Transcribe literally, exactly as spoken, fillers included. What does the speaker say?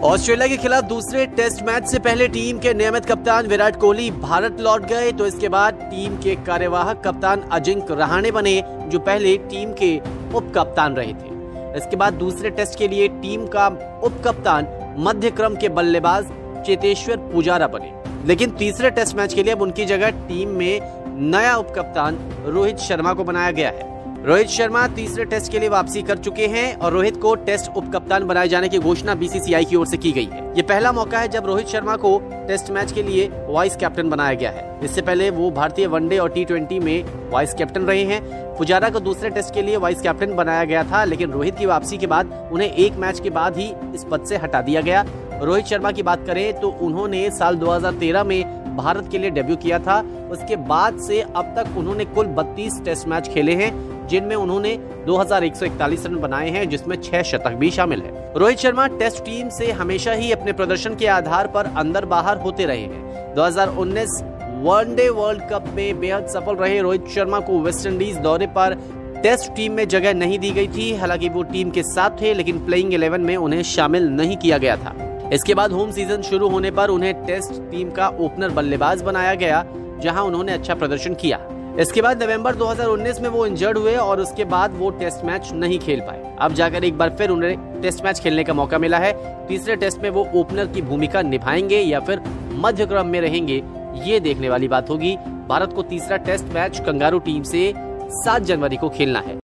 Australia के खिलाफ दूसरे टेस्ट मैच से पहले टीम के नियमित कप्तान विराट कोहली भारत लौट गए, तो इसके बाद टीम के कार्यवाहक कप्तान अजिंक्य रहाणे बने, जो पहले टीम के उप कप्तान रहे थे। इसके बाद दूसरे टेस्ट के लिए टीम का उप कप्तान मध्य क्रम के बल्लेबाज चेतेश्वर पुजारा बने, लेकिन तीसरे टेस्ट मैच के लिए अब उनकी जगह टीम में नया उप कप्तान रोहित शर्मा को बनाया गया है। रोहित शर्मा तीसरे टेस्ट के लिए वापसी कर चुके हैं और रोहित को टेस्ट उप कप्तान बनाए जाने की घोषणा बीसीसीआई की ओर से की गई है। ये पहला मौका है जब रोहित शर्मा को टेस्ट मैच के लिए वाइस कैप्टन बनाया गया है। इससे पहले वो भारतीय वनडे और टी ट्वेंटी में वाइस कैप्टन रहे हैं। पुजारा को दूसरे टेस्ट के लिए वाइस कैप्टन बनाया गया था, लेकिन रोहित की वापसी के बाद उन्हें एक मैच के बाद ही इस पद से हटा दिया गया। रोहित शर्मा की बात करें तो उन्होंने साल दो हज़ार तेरह में भारत के लिए डेब्यू किया था। उसके बाद से अब तक उन्होंने कुल बत्तीस टेस्ट मैच खेले हैं, जिनमें उन्होंने दो हज़ार एक सौ इकतालीस रन बनाए हैं, जिसमें छह शतक भी शामिल है। रोहित शर्मा टेस्ट टीम से हमेशा ही अपने प्रदर्शन के आधार पर अंदर बाहर होते रहे हैं। दो हज़ार उन्नीस वनडे वर्ल्ड कप में बेहद सफल रहे रोहित शर्मा को वेस्टइंडीज दौरे पर टेस्ट टीम में जगह नहीं दी गई थी। हालांकि वो टीम के साथ थे, लेकिन प्लेइंग इलेवन में उन्हें शामिल नहीं किया गया था। इसके बाद होम सीजन शुरू होने पर उन्हें टेस्ट टीम का ओपनर बल्लेबाज बनाया गया, जहां उन्होंने अच्छा प्रदर्शन किया। इसके बाद नवंबर दो हज़ार उन्नीस में वो इंजर्ड हुए और उसके बाद वो टेस्ट मैच नहीं खेल पाए। अब जाकर एक बार फिर उन्हें टेस्ट मैच खेलने का मौका मिला है। तीसरे टेस्ट में वो ओपनर की भूमिका निभाएंगे या फिर मध्य क्रम में रहेंगे, ये देखने वाली बात होगी। भारत को तीसरा टेस्ट मैच कंगारू टीम से सात जनवरी को खेलना है।